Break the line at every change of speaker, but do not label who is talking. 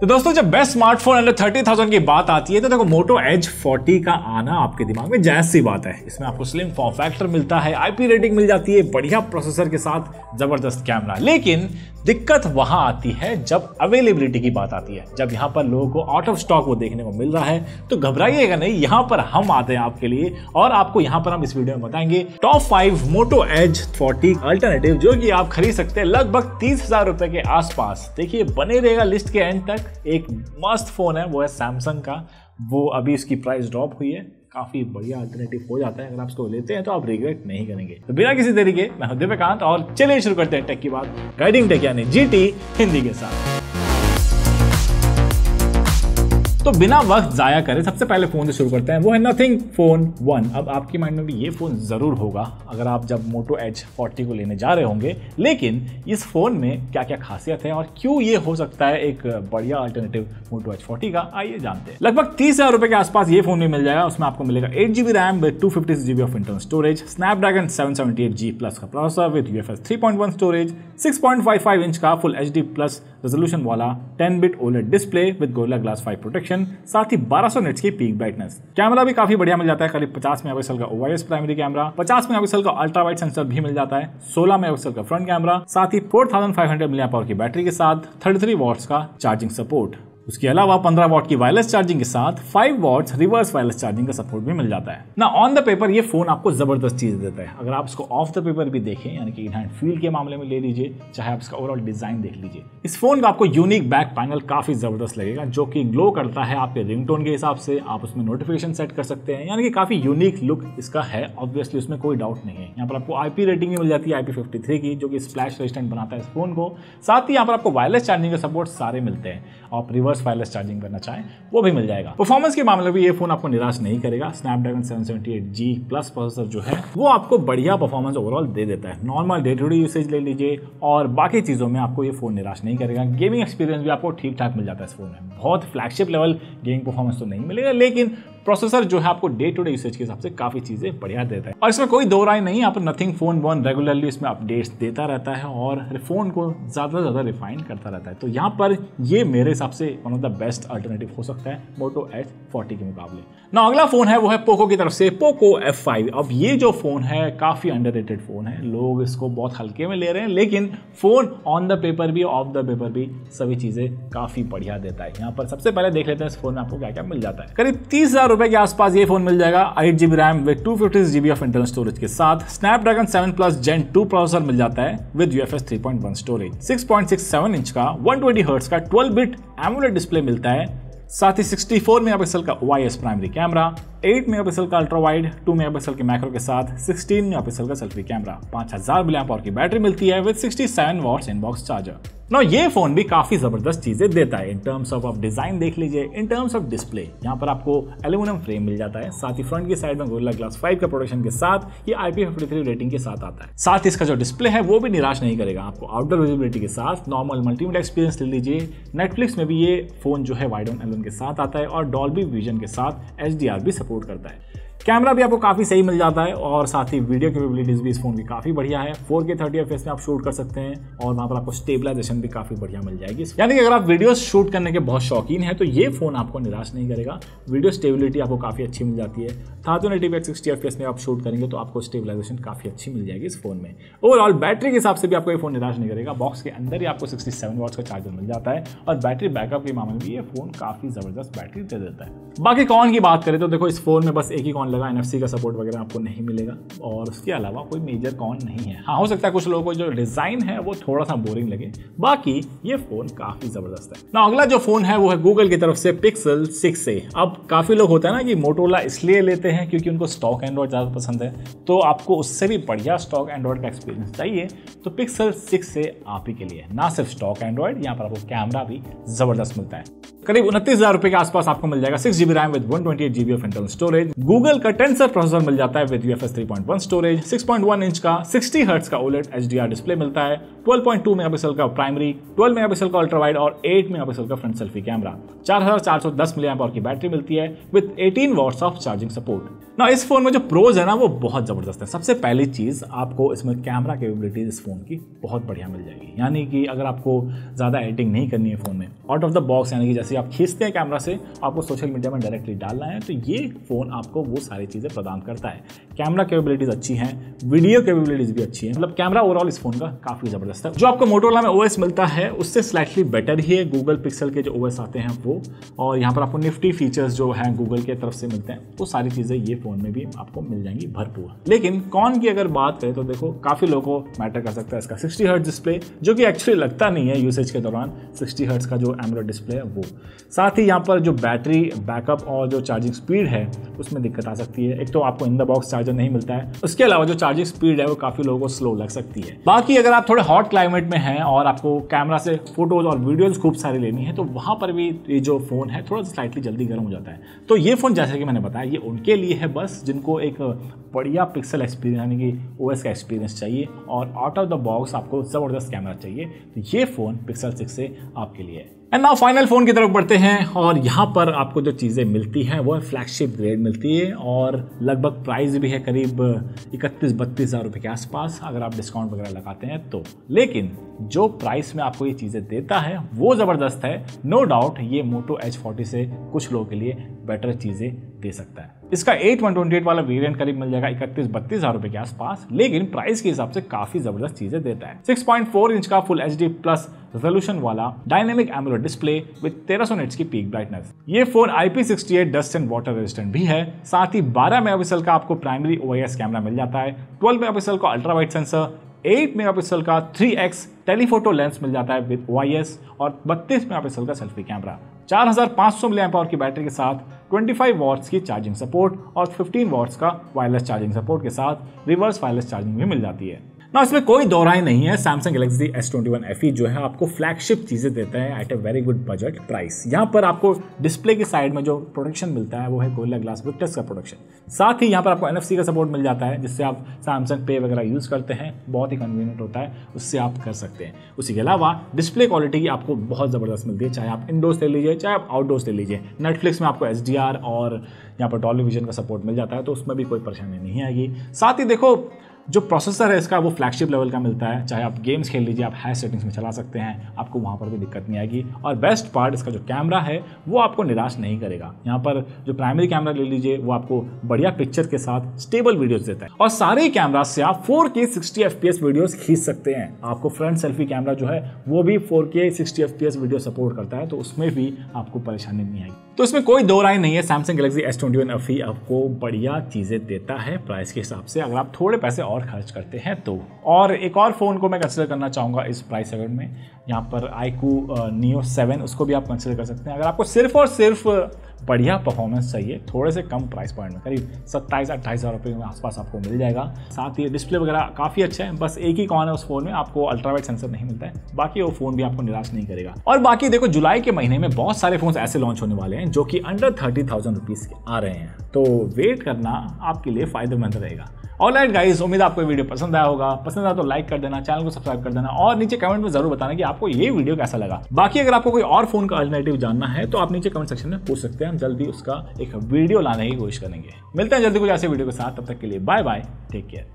तो दोस्तों जब बेस्ट स्मार्टफोन अंडर 30,000 की बात आती है तो देखो मोटो एज 40 का आना आपके दिमाग में जायज सी बात है। इसमें आपको स्लिम फॉर्म फैक्टर मिलता है, आईपी रेटिंग मिल जाती है, बढ़िया प्रोसेसर के साथ जबरदस्त कैमरा। लेकिन दिक्कत वहां आती है जब अवेलेबिलिटी की बात आती है, जब यहां पर लोगों को आउट ऑफ स्टॉक वो देखने को मिल रहा है। तो घबराइएगा नहीं, यहां पर हम आते हैं आपके लिए और आपको यहां पर हम इस वीडियो में बताएंगे टॉप 5 मोटो एज 40 अल्टरनेटिव जो कि आप खरीद सकते हैं लगभग 30,000 रुपए के आसपास। देखिए बने रहेगा लिस्ट के एंड तक। एक मस्त फोन है, वो है सैमसंग का। वो अभी इसकी प्राइस ड्रॉप हुई है, काफी बढ़िया अल्टरनेटिव हो जाता है। अगर आप इसको लेते हैं तो आप रिग्रेट नहीं करेंगे। तो बिना किसी देरी के मैं हूं दिव्यकांत और चलिए शुरू करते हैं टेक की बात गाइडिंग टेक यानी जीटी हिंदी के साथ। तो बिना वक्त जाया करें सबसे पहले फोन से शुरू करते हैं, वो है नथिंग फोन 1। अब आपकी माइंड में भी ये फोन जरूर होगा अगर आप जब मोटो एज 40 को लेने जा रहे होंगे। लेकिन इस फोन में क्या क्या खासियत है और क्यों ये हो सकता है एक बढ़िया अल्टरनेटिव मोटो एज 40 का, आइए जानते हैं। लगभग 30,000 रुपए के आसपास ये फोन भी मिल जाएगा। उसमें आपको मिलेगा 8GB RAM with 256GB of internal storage, Snapdragon 778G plus का processor with UFS 3.1 storage, 6.55 inch का फुल HD प्लस रेजोल्यूशन वाला 10-बिट OLED display with Gorilla glass 5 protection, साथ ही 1200 निट्स की पीक ब्राइटनेस। कैमरा भी काफी बढ़िया मिल जाता है, करीब 50 मेगापिक्सल का OIS प्राइमरी कैमरा, 50 मेगापिक्सल का अल्ट्रा वाइड सेंसर भी मिल जाता है, 16 मेगापिक्सल का फ्रंट कैमरा, साथ ही 4500 mAh की बैटरी के साथ 33 वॉट्स का चार्जिंग सपोर्ट। उसके अलावा 15 वॉट की वायरलेस चार्जिंग के साथ 5 वॉट्स रिवर्स वायरलेस चार्जिंग का सपोर्ट भी मिल जाता है ना। ऑन द पेपर ये फोन आपको जबरदस्त चीज देता है। अगर आप इसको ऑफ द पेपर भी देखें यानी कि इन हैंड फील के मामले में ले लीजिए, चाहे आप इसका ओवरऑल डिजाइन देख लीजिए, इस फोन का आपको यूनिक बैक पैनल काफी जबरदस्त लगेगा जो कि ग्लो करता है आपके रिंगटोन के हिसाब से। आप उसमें नोटिफिकेशन सेट कर सकते हैं, यानी कि काफी यूनिक लुक इसका है। ऑब्वियसली उसमें कोई डाउट नहीं है। यहाँ पर आपको आईपी रेटिंग भी मिल जाती है IP53 की, जो कि स्प्लैश रेजिस्टेंट बनाता है इस फोन को। साथ ही यहाँ पर आपको वायरलेस चार्जिंग का सपोर्ट सारे मिलते हैं। आप रिवर्स वायरलेस चार्जिंग करना चाहें वो भी मिल जाएगा। परफॉर्मेंस के मामले में ये फोन आपको निराश नहीं करेगा। स्नैपड्रैगन 778G प्लस प्रोसेसर जो है वो आपको बढ़िया परफॉर्मेंस ओवरऑल दे देता है। Normal day to day usage ले लीजिए और बाकी चीजों में आपको ये फोन निराश नहीं करेगा। गेमिंग एक्सपीरियंस भी आपको ठीक ठाक मिल जाता है इस फोन में। बहुत फ्लैगशिप लेवल गेमिंग परफॉर्मेंस तो नहीं मिलेगा, लेकिन प्रोसेसर जो है आपको डे टू डे यूसेज के हिसाब से काफी चीजें बढ़िया देता है। और इसमें कोई दो राय नहीं, यहाँ पर नथिंग फोन 1 रेगुलरली इसमें अपडेट्स देता रहता है और फोन को ज्यादा से ज्यादा रिफाइन करता रहता है। तो यहाँ पर ये मेरे हिसाब से one of the best alternative हो सकता है मोटो एज 40 के मुकाबले। ना अगला फोन है वो है पोको की तरफ से पोको F5। अब ये जो फोन है काफी अंडररेटेड फोन है, लोग इसको बहुत हल्के में ले रहे हैं, लेकिन फोन ऑन द पेपर भी ऑफ द पेपर भी सभी चीजें काफी बढ़िया देता है। यहाँ पर सबसे पहले देख लेते हैं इस फोन में आपको क्या क्या मिल जाता है। करीब 30,000 रुपए के आसपास ये फोन मिल जाएगा। 8GB RAM with 256GB of internal storage के साथ स्नैपड्रैगन 7 प्लस Gen 2 प्रोसेसर मिल जाता है विद UFS 3.1 स्टोरेज, 6.67 इंच का 120 हर्ट्ज का 12-बिट AMOLED डिस्प्ले मिलता है, साथ ही 64 मेगापिक्सल का OIS प्राइमरी कैमरा, 8 मेगापिक्सल का अल्ट्रा वाइड, 2 मेगापिक्सल के मैक्रो के साथ 16 मेगापिक्सल का सेल्फी कैमरा, 5000 mAh की बैटरी मिलती है विद 67 वॉट्स इनबॉक्स चार्जर। ना ये फोन भी काफी जबरदस्त चीजें देता है। इन टर्म्स ऑफ आप डिजाइन देख लीजिए, इन टर्म्स ऑफ डिस्प्ले यहाँ पर आपको एल्यूमिनियम फ्रेम मिल जाता है, साथ ही फ्रंट की साइड में गोरिल्ला ग्लास 5 का प्रोटेक्शन के साथ ये IP53 रेटिंग के साथ आता है। साथ ही इसका जो डिस्प्ले है वो भी निराश नहीं करेगा आपको। आउटडोर विजिबिलिटी के साथ नॉर्मल मल्टीमीडिया एक्सपीरियंस ले लीजिए। नेटफ्लिक्स में भी ये फोन जो है वाइड ऑन एल्बम के साथ आता है और डॉल्बी विजन के साथ HDR भी सपोर्ट करता है। कैमरा भी आपको काफी सही मिल जाता है और साथ ही वीडियो कैपेबिलिटीज भी इस फोन की काफी बढ़िया है। 4K 30fps में आप शूट कर सकते हैं और वहां पर आपको स्टेबलाइजेशन भी काफी बढ़िया मिल जाएगी। यानी कि अगर आप वीडियो शूट करने के बहुत शौकीन हैं तो ये फोन आपको निराश नहीं करेगा। वीडियो स्टेबिलिटी आपको काफी अच्छी मिल जाती है। 1080p 60fps में आप शूट करेंगे तो आपको स्टेबलाइजेशन काफी अच्छी मिल जाएगी इस फोन में। ओवरऑल बैटरी के हिसाब से भी आपको ये फोन निराश नहीं करेगा। बॉक्स के अंदर ही आपको 67 वॉट्स का चार्जर मिल जाता है और बैटरी बैकअप के मामले में ये फोन काफी जबरदस्त बैटरी दे देता है। बाकी कॉन की बात करें तो देखो इस फोन में बस एक ही कॉन लगा, NFC का सपोर्ट वगैरह आपको नहीं मिलेगा और उसके अलावा कोई मेजर कॉन नहीं है। हाँ, हो सकता है कुछ लोगों को जो डिजाइन है वो थोड़ा सा बोरिंग लगे, बाकी ये फोन काफी जबरदस्त है। ना अगला जो फोन है वो है गूगल की तरफ से Pixel 6a। अब काफी लोग होता है ना कि मोटोरोला इसलिए लेते हैं क्योंकि उनको स्टॉक एंड्रॉइड ज्यादा पसंद है, तो आपको उससे भी बढ़िया स्टॉक एंड्रॉइड का एक्सपीरियंस चाहिए तो Pixel 6a आप ही के लिए। ना सिर्फ स्टॉक एंड्रॉइड, यहाँ पर आपको कैमरा भी जबरदस्त मिलता है। करीब 29,000 रुपए के आसपास आपको मिल जाएगा 6GB RAM with 128GB of internal storage. Google का टेंसर प्रोसेसर मिल जाता है विद UFS 3.1 स्टोरेज, 6.1 इंच का 60 हर्ट्ज का OLED HDR डिस्प्ले मिलता है, 12.2 मेगापिक्सल का प्राइमरी, 12 मेगापिक्सल का अल्ट्रा वाइड और 8 मेगापिक्सल का फ्रंट सेल्फी कैमरा, 4410 mAh की बैटरी मिलती है with 18 watts of charging support. ना इस फोन में जो प्रोज है ना वो बहुत जबरदस्त है। सबसे पहली चीज आपको इसमें कैमरा कैपेबिलिटीज इस फोन की बहुत बढ़िया मिल जाएगी, यानी कि अगर आपको ज्यादा एडिटिंग नहीं करनी है फोन में, आउट ऑफ द बॉक्स यानी कि जैसे आप खींचते हैं कैमरा से आपको सोशल मीडिया में डायरेक्टली डालना है तो ये फोन आपको वो सारी चीजें प्रदान करता है। कैमरा कैपेबिलिटीज अच्छी हैं, वीडियो कैपेबिलिटीज भी अच्छी है, मतलब कैमरा ओवरऑल इस फोन का काफी जबरदस्त है। जो आपको मोटोरोला में OS मिलता है उससे स्लाइटली बेटर ही है गूगल पिक्सल के जो OS आते हैं वो, और यहाँ पर आपको निफ्टी फीचर्स जो है गूगल के तरफ से मिलते हैं वो सारी चीजें ये फोन में भी आपको मिल जाएंगी भरपूर। लेकिन कॉन की अगर बात करें तो देखो काफी लोगों को मैटर कर सकता है इसका 60 हर्ट्ज डिस्प्ले, जो कि एक्चुअली लगता नहीं है यूसेज के दौरान 60 हर्ट्ज का जो एमोलेड डिस्प्ले है वो। साथ ही यहाँ पर जो बैटरी बैकअप और जो चार्जिंग स्पीड है उसमें दिक्कत आ सकती है। एक तो आपको इन द बॉक्स चार्जर नहीं मिलता है, उसके अलावा जो चार्जिंग स्पीड है वो काफी लोगों को स्लो लग सकती है। बाकी अगर आप थोड़े हॉट क्लाइमेट में हैं और आपको कैमरा से फोटोज और वीडियोज खूब सारी लेनी है तो वहां पर भी ये जो फोन है थोड़ा सा स्लाइटली जल्दी गर्म हो जाता है। तो ये फोन जैसे कि मैंने बताया ये उनके लिए है बस जिनको एक बढ़िया पिक्सल एक्सपीरियंस यानी कि OS का एक्सपीरियंस चाहिए और आउट ऑफ द बॉक्स आपको जबरदस्त कैमरा चाहिए, तो ये फोन पिक्सल 6 से आपके लिए है। एंड नाउ फाइनल फोन की तरफ बढ़ते हैं और यहाँ पर आपको जो चीज़ें मिलती हैं वो फ्लैगशिप ग्रेड मिलती है और लगभग प्राइस भी है करीब 31-32 हज़ार रुपये के आसपास अगर आप डिस्काउंट वगैरह लगाते हैं तो। लेकिन जो प्राइस में आपको ये चीज़ें देता है वो ज़बरदस्त है, नो डाउट ये मोटो H40 से कुछ लोगों के लिए बेटर चीज़ें दे सकता है। इसका 8/128 वाला वेरिएंट करीब मिल जाएगा 31-32 हज़ार रुपये के आसपास, लेकिन प्राइस के हिसाब से काफ़ी ज़बरदस्त चीज़ें देता है। 6.4 इंच का फुल HD प्लस रेजोल्यूशन वाला dynamic AMOLED display with 1300 nits की पीक ब्राइटनेस। ये phone IP68 dust and water resistant भी है। साथ ही 12 मेगापिक्सल का आपको प्राइमरी OIS कैमरा मिल जाता है, 12 मेगापिक्सल का अल्ट्रा वाइड सेंसर, 8 मेगापिक्सल का 3x टेलीफोटो लेंस मिल जाता है विद OIS और 32 मेगापिक्सल का सेल्फी कैमरा, 4500 mAh की बैटरी के साथ 25 वॉट्स की चार्जिंग सपोर्ट और 15 वॉट्स का वायरलेस चार्जिंग सपोर्ट के साथ रिवर्स वायरलेस चार्जिंग भी मिल जाती है। ना इसमें कोई दो राय नहीं है, सैमसंग गैलेक्सी S21 FE जो है आपको फ्लैगशिप चीजें देता है at a very good budget price. यहाँ पर आपको डिस्प्ले की साइड में जो प्रोटेक्शन मिलता है वो है गोरिल्ला ग्लास विक्टर्स का प्रोटेक्शन। साथ ही यहाँ पर आपको NFC का सपोर्ट मिल जाता है जिससे आप सैमसंग पे वगैरह यूज करते हैं, बहुत ही कन्वीनियंट होता है, उससे आप कर सकते हैं। उसी के अलावा डिस्प्ले क्वालिटी की आपको बहुत जबरदस्त मिलती है, चाहे आप इंडोर्स ले लीजिए चाहे आप आउटडोर्स ले लीजिए। नेटफ्लिक्स में आपको HDR और यहाँ पर डॉल्बी विजन का सपोर्ट मिल जाता है तो उसमें भी कोई परेशानी नहीं आएगी। साथ ही देखो जो प्रोसेसर है इसका वो फ्लैगशिप लेवल का मिलता है, चाहे आप गेम्स खेल लीजिए, आप हाई सेटिंग्स में चला सकते हैं, आपको वहाँ पर भी दिक्कत नहीं आएगी। और बेस्ट पार्ट इसका जो कैमरा है वो आपको निराश नहीं करेगा। यहाँ पर जो प्राइमरी कैमरा ले लीजिए वो आपको बढ़िया पिक्चर के साथ स्टेबल वीडियोस देता है और सारे कैमरा से आप 4K 60 FPS वीडियोस खींच सकते हैं। आपको फ्रंट सेल्फी कैमरा जो है वो भी 4K 60 FPS वीडियो सपोर्ट करता है तो उसमें भी आपको परेशानी नहीं आएगी। तो इसमें कोई दो राय नहीं है, सैमसंग गैलेक्सी S21 FE आपको बढ़िया चीज़ें देता है प्राइस के हिसाब से अगर आप थोड़े पैसे और खर्च करते हैं तो। और एक और फ़ोन को मैं कंसिडर करना चाहूँगा इस प्राइस सेगमेंट में, यहाँ पर iQOO Neo 7 उसको भी आप कंसिडर कर सकते हैं अगर आपको सिर्फ और सिर्फ बढ़िया परफॉर्मेंस चाहिए थोड़े से कम प्राइस पॉइंट में, करीब 27-28 हज़ार रुपये के आसपास आपको मिल जाएगा। साथ ही डिस्प्ले वगैरह काफ़ी अच्छा है, बस एक ही कॉन है उस फोन में, आपको अल्ट्रा वाइड सेंसर नहीं मिलता है, बाकी वो फोन भी आपको निराश नहीं करेगा। और बाकी देखो जुलाई के महीने में बहुत सारे फोन ऐसे लॉन्च होने वाले हैं जो कि अंडर 30,000 रुपीज़ के आ रहे हैं, तो वेट करना आपके लिए फायदेमंद रहेगा। ऑलराइट गाइस, उम्मीद आपको ये वीडियो पसंद आया होगा। पसंद आया तो लाइक कर देना, चैनल को सब्सक्राइब कर देना और नीचे कमेंट में जरूर बताना कि आपको ये वीडियो कैसा लगा। बाकी अगर आपको कोई और फोन का अल्टरनेटिव जानना है तो आप नीचे कमेंट सेक्शन में पूछ सकते हैं, हम जल्दी उसका एक वीडियो लाने की कोशिश करेंगे। मिलते हैं जल्दी कुछ ऐसे वीडियो के साथ, तब तक के लिए बाय बाय, टेक केयर।